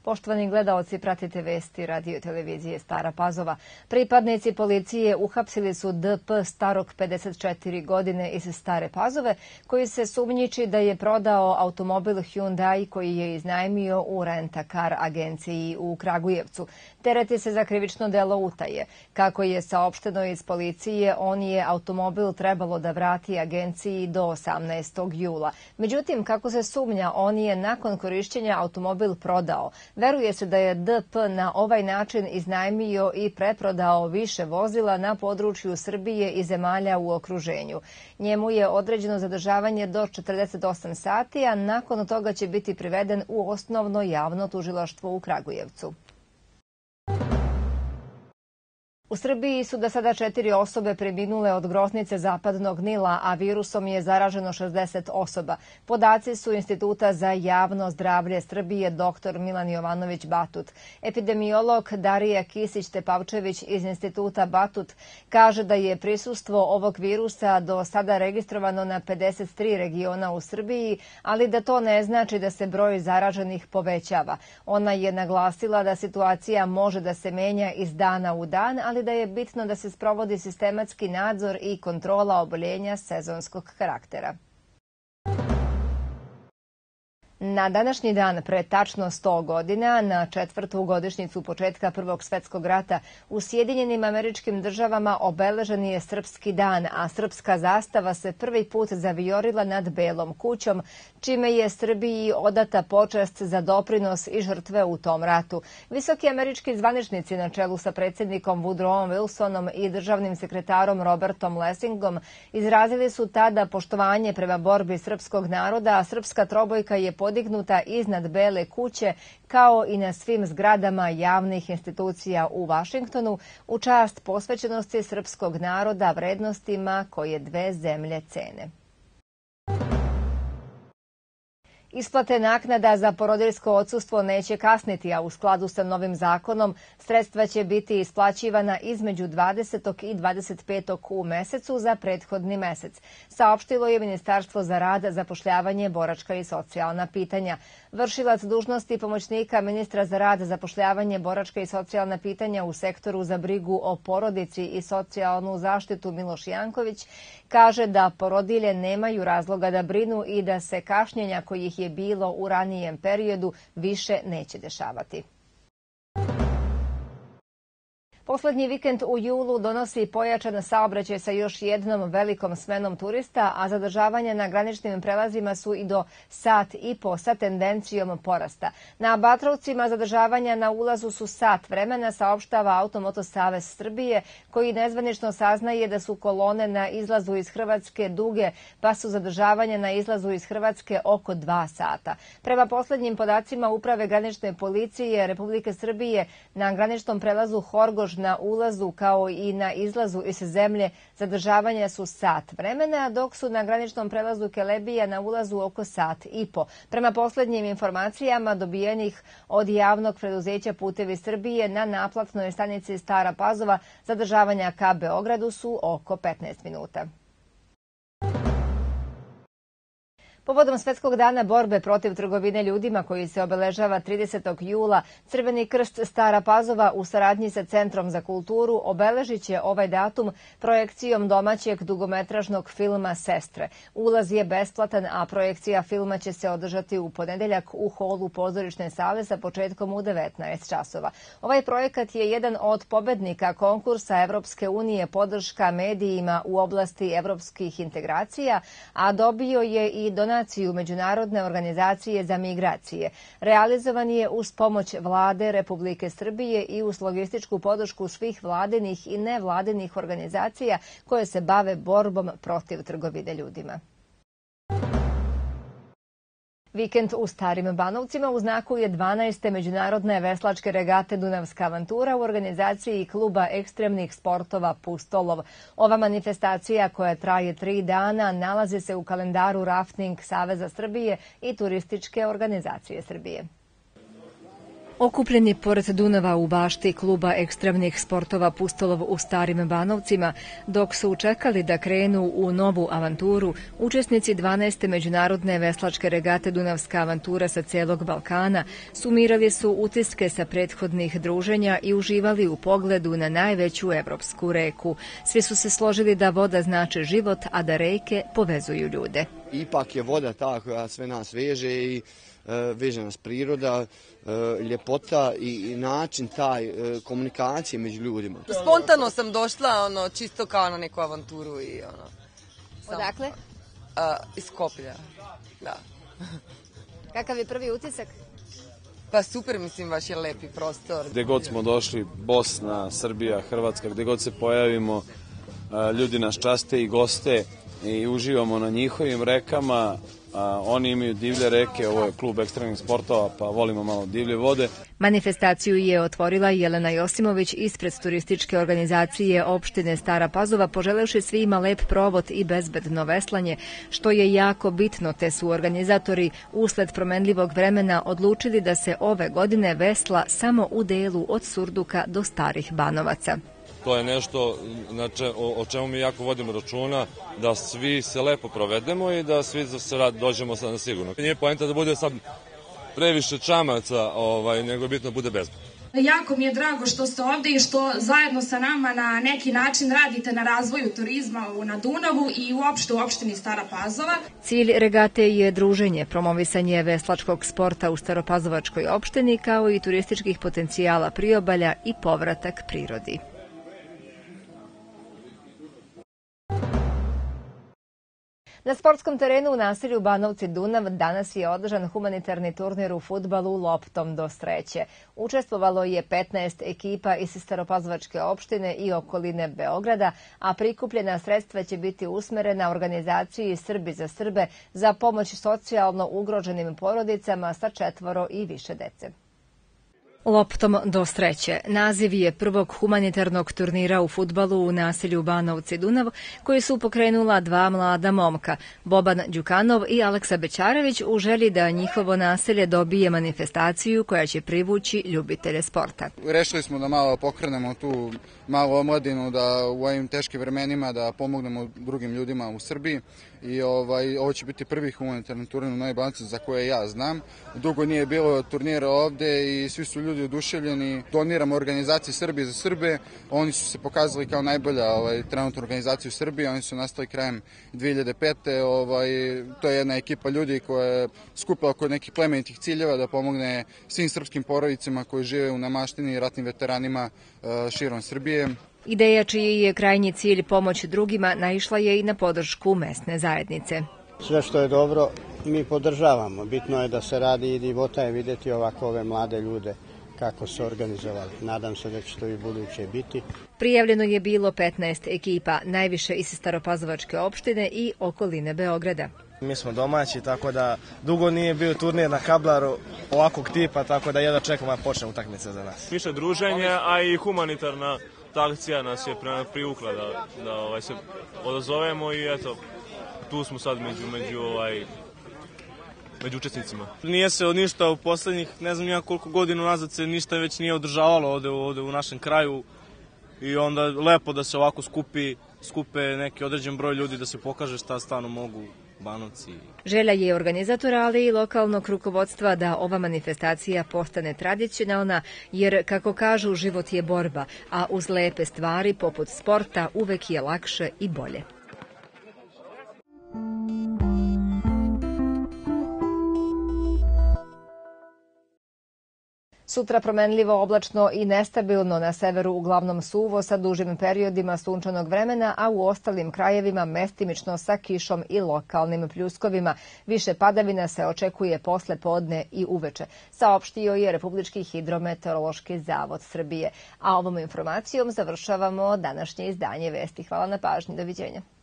Poštovani gledaoci, pratite vesti radio televizije Stara Pazova. Pripadnici policije uhapsili su DP starog 54 godine iz Stare Pazove, koji se sumnjiči da je prodao automobil Hyundai koji je iznajmio u rent-a-car agenciji u Kragujevcu. Tereti se za krivično delo utaje. Kako je saopšteno iz policije, on je automobil trebalo da vrati agenciji do 18. jula. Međutim, kako se sumnja, on je nakon korišćenja automobil prodao. Veruje se da je DP na ovaj način iznajmio i preprodao više vozila na području Srbije i zemalja u okruženju. Njemu je određeno zadržavanje do 48 sati, a nakon toga će biti priveden u osnovno javno tužilaštvo u Kragujevcu. U Srbiji su do sada 4 osobe preminule od groznice Zapadnog Nila, a virusom je zaraženo 60 osoba. Podaci su Instituta za javno zdravlje Srbije dr. Milan Jovanović Batut. Epidemiolog Darija Kisić-Tepavčević iz Instituta Batut kaže da je prisustvo ovog virusa do sada registrovano na 53 regiona u Srbiji, ali da to ne znači da se broj zaraženih povećava. Ona je naglasila da situacija može da se menja iz dana u dan, ali da je bitno da se sprovodi sistematski nadzor i kontrola oboljenja sezonskog karaktera. Na današnji dan, pre tačno 100 godina, na 4. godišnjicu početka Prvog svetskog rata, u Sjedinjenim Američkim Državama obeležen je Srpski dan, a srpska zastava se prvi put zavijorila nad Belom kućom, čime je Srbiji odata počast za doprinos i žrtve u tom ratu. Visoki američki zvaničnici na čelu sa predsjednikom Woodrowom Wilsonom i državnim sekretarom Robertom Lessingom izrazili su tada poštovanje prema borbi srpskog naroda, a srpska trobojka je podignuta iznad Bele kuće, kao i na svim zgradama javnih institucija u Vašingtonu, u čast posvećenosti srpskog naroda vrednostima koje dve zemlje cene. Isplate naknada za porodiljsko odsustvo neće kasniti, a u skladu sa novim zakonom sredstva će biti isplaćivana između 20. i 25. u mesecu za prethodni mesec, saopštilo je Ministarstvo za rad, zapošljavanje, boračka i socijalna pitanja. Vršilac dužnosti pomoćnika ministra za rad, zapošljavanje, boračka i socijalna pitanja u sektoru za brigu o porodici i socijalnu zaštitu Miloš Janković kaže da porodilje nemaju razloga da brinu i da se kašnjenja kojih je bilo u ranijem periodu više neće dešavati. Poslednji vikend u julu donosi pojačan saobraćaj sa još jednom velikom smenom turista, a zadržavanja na graničnim prelazima su i do sat i po sa tendencijom porasta. Na Batrovcima zadržavanja na ulazu su sat vremena, saopštava Automoto savez Srbije, koji nezvanično saznaje da su kolone na izlazu iz Hrvatske duge, pa su zadržavanja na izlazu iz Hrvatske oko 2 sata. Prema poslednjim podacima Uprave granične policije Republike Srbije, na graničnom prelazu Horgoš na ulazu kao i na izlazu iz zemlje zadržavanja su sat vremena, dok su na graničnom prelazu Kelebija na ulazu oko sat i po. Prema poslednjim informacijama dobijenih od javnog preduzeća Putevi Srbije, na naplatnoj stanici Stara Pazova zadržavanja ka Beogradu su oko 15 minuta. Povodom Svetskog dana borbe protiv trgovine ljudima koji se obeležava 30. jula, Crveni krst Stara Pazova u saradnji sa Centrom za kulturu obeležit će ovaj datum projekcijom domaćeg dugometražnog filma Sestre. Ulaz je besplatan, a projekcija filma će se održati u ponedeljak u holu pozorišne sale sa početkom u 19 časova. Ovaj projekat je jedan od pobednika konkursa Evropske unije podrška medijima u oblasti evropskih integracija, a dobio je i donaciju Međunarodne organizacije za migracije. Realizovan je uz pomoć Vlade Republike Srbije i uz logističku podršku svih vladinih i nevladinih organizacija koje se bave borbom protiv trgovine ljudima. Vikend u Starim Banovcima u znaku je 12. međunarodne veslačke regate Dunavska avantura u organizaciji kluba ekstremnih sportova Pustolov. Ova manifestacija, koja traje 3 dana, nalazi se u kalendaru Rafting Saveza Srbije i Turističke organizacije Srbije. Okupljeni pored Dunava u bašti kluba ekstremnih sportova Pustolov u Starim Banovcima, dok su čekali da krenu u novu avanturu, učesnici 12. međunarodne veslačke regate Dunavska avantura sa celog Balkana sumirali su utiske sa prethodnih druženja i uživali u pogledu na najveću evropsku reku. Svi su se složili da voda znači život, a da reke povezuju ljude. Ipak je voda ta koja sve nas veže i veže nas priroda, ljepota i način taj komunikacije među ljudima. Spontano sam došla, čisto kao na neku avanturu i Odakle? Iz Skoplja, da. Kakav je prvi utisak? Pa super, mislim, baš je lepi prostor. Gde god smo došli, Bosna, Srbija, Hrvatska, gde god se pojavimo, ljudi nas časte i goste i uživamo na njihovim rekama. Oni imaju divlje reke, ovo je klub ekstremnih sportova, pa volimo malo divlje vode. Manifestaciju je otvorila Jelena Josimović ispred turističke organizacije opštine Stara Pazova, poželevši svima lep provod i bezbedno veslanje, što je jako bitno, te su organizatori usled promenljivog vremena odlučili da se ove godine vesla samo u delu od Surduka do Starih Banovaca. To je nešto o čemu mi jako vodimo računa, da svi se lepo provedemo i da svi se dođemo na sigurno. Nije poenta da bude sad previše čamaca, nego je bitno da bude bezbedno. Jako mi je drago što ste ovde i što zajedno sa nama na neki način radite na razvoju turizma na Dunavu i uopšte u opštini Stara Pazova. Cilj regate je druženje, promovisanje veslačkog sporta u Staropazovačkoj opštini, kao i turističkih potencijala priobalja i povratak prirodi. Na sportskom terenu u naselju Banovci Dunav danas je održan humanitarni turnir u fudbalu loptom do sreće. Učestvovalo je 15 ekipa iz Staropazovačke opštine i okoline Beograda, a prikupljena sredstva će biti usmerena organizaciji Srbi za Srbe za pomoć socijalno ugroženim porodicama sa 4 i više dece. Loptom do sreće. Naziv je prvog humanitarnog turnira u fudbalu u naselju Banovci Dunav, koji su pokrenula dva mlada momka, Boban Đukanov i Aleksa Bećarević, u želji da njihovo naselje dobije manifestaciju koja će privući ljubitelje sporta. Rešili smo da malo pokrenemo tu malu omladinu, da u ovim teškim vremenima da pomognemo drugim ljudima u Srbiji i ovo će biti prvi humanitarni turnir u Novoj Banci za koje ja znam. Dugo nije bilo turnira ovde i svi su ljudi oduševljeni. Doniramo organizaciji Srbije za Srbe. Oni su se pokazali kao najbolja trenutna organizacija u Srbiji. Oni su nastali krajem 2005. To je jedna ekipa ljudi koja je skupila oko nekih plemenitih ciljeva da pomogne svim srpskim porodicama koji žive u nemaštini i ratnim veteranima širom Srbije. Ideja čiji je krajnji cilj pomoć drugima naišla je i na podršku mesne zajednice. Sve što je dobro mi podržavamo. Bitno je da se radi i divota je vidjeti ovako ove mlade ljude kako se organizovali. Nadam se da će to i buduće biti. Prijavljeno je bilo 15 ekipa, najviše iz Staropazovačke opštine i okoline Beograda. Mi smo domaći, tako da dugo nije bio turnir na Kablaru ovakvog tipa, tako da jedva čekamo da počne utakmica za nas. Više druženje, a i humanitarna akcija nas je privukla da se odazovemo i eto, tu smo sad među učesnicima. Nije se ništa u poslednjih, ne znam ja koliko godina nazad se ništa već nije održavalo ovde u našem kraju i onda lepo da se ovako skupe neki određen broj ljudi da se pokaže šta stvarno mogu Banovci. Želja je organizatora, ali i lokalnog rukovodstva da ova manifestacija postane tradicionalna, jer, kako kažu, život je borba, a uz lepe stvari poput sporta uvek je lakše i bolje. Sutra promenljivo, oblačno i nestabilno, na severu uglavnom suvo sa dužim periodima sunčanog vremena, a u ostalim krajevima mestimično sa kišom i lokalnim pljuskovima. Više padavina se očekuje posle podne i uveče, saopštio je Republički hidrometeorološki zavod Srbije. A ovom informacijom završavamo današnje izdanje vesti. Hvala na pažnji, doviđenja.